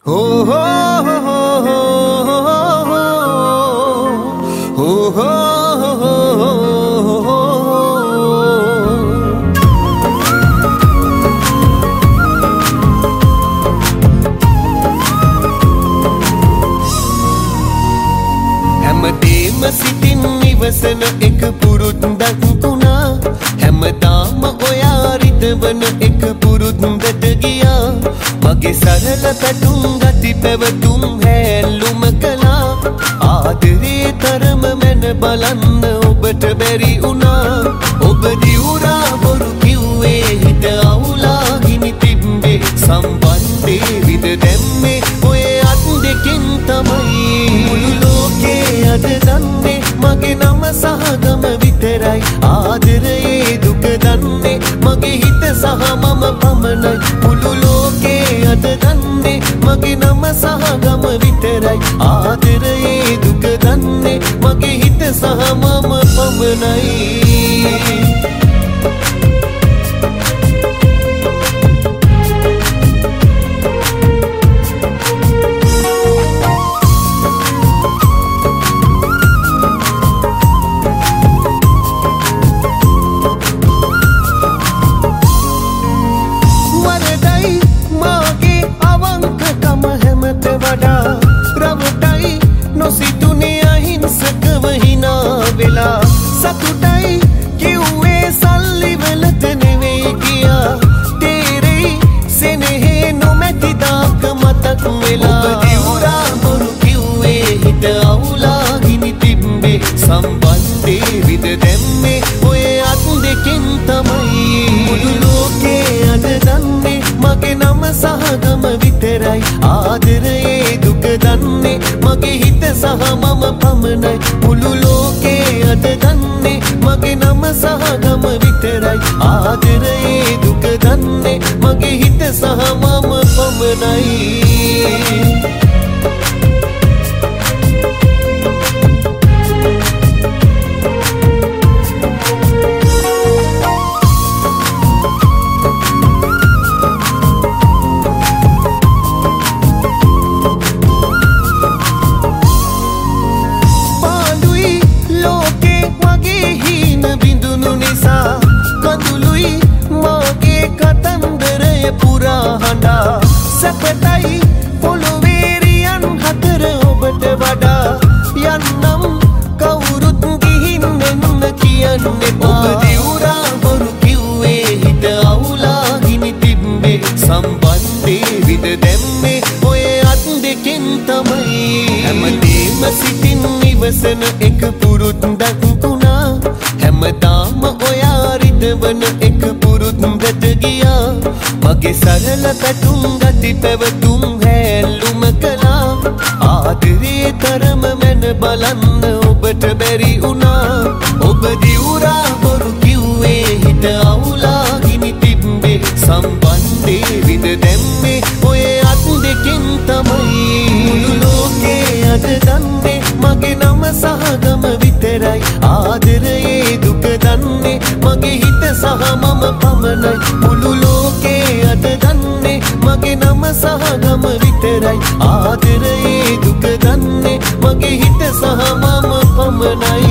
हो हो हो हो हो हो හැමදේම සිතින් ඉවසන එක පුරුද්දක් වුණා හැමදාම ඔයා රිදවන එක පුරුද්දට ගියා මගේ සරල පැතුම් ගති පැවතුම් හැල්ලුම කළා ආදරේ තරම මැන බලන්න ඔබට බැරි වුණා ඔබ දිවුරා බොරු කිව්වේ හිත අවුලා ගිනි තිබ්බේ සම්බන්ධේ විද දැම්මේ ඔය අත් දෙකින් තමයි මුළු ලෝකේ අද දන්නේ මගේ නම සහ ගම විතරයි ආදරයේ දුක දන්නේ මගේ හිත සහ මම පමණයි මුළු ලෝකේ අද දන්නේ මගේ නම සහ ගම විතරයි ආදරයේ දුක දන්නේ මගේ හිත සහ මම පමණයි सतुटाई किउए सल्ली वेलत नेवे किया तेरे सेनेहे नो मैती दाक मतक वेला ඔබ දිවුරා බොරු කිව්වේ හිත අවුලා ගිනි තිබ්බේ සම්බන්ධේ විද දැම්මේ ඔය අත් දෙකින් තමයි මුළු ලෝකේ අද දන්නේ මගේ නම සහ ගම විතරයි ආදරයේ දුක දන්නේ මගේ හිත සහ මම පමණයි මුළු ලෝකේ අද දන්නේ මගේ නම සහ ගම විතරයි ආදරයේ දුක දන්නේ මගේ හිත සහ මම පමණයි පුරා හඬා සැපටයි පොළොවේරියන් හතර ඔබට වඩා යන්නම් කවුරුත් ගිහින් එන්න කියන්නේ ඔබ දිවුරා බොරු කිව්වේ හිත අවුලා ගිනි තිබ්බේ සම්බන්ධේ විද දැම්මේ ඔය අත් දෙකින් තමයි හැමදේම සිතින් ඉවසන එක පුරුද්දක් වුණා හැමදාම ඔයා රිදවන එක පුරුද්දට ගියා මගේ සරල පැතුම් ගති පැවතුම් හැල්ලුම කළා ආදරේ තරම මැන බලන්න ඔබට බැරි වුණා ඔබ දිවුරා බොරු කිව්වේ හිත අවුලා ගිනි තිබ්බේ සම්බන්ධේ විද දැම්මේ ඔය අත් දෙකින් තමයි මුළු ලෝකේ අද දන්නේ මගේ නම සහ ගම විතරයි ආදරයේ දුක දන්නේ මගේ හිත සහ මම පමණයි මුළු ලෝකේ අද දන්නේ මගේ නම සහ ගම විතරයි ආදරයේ දුක දන්නේ මගේ හිත සහ මම පමණයි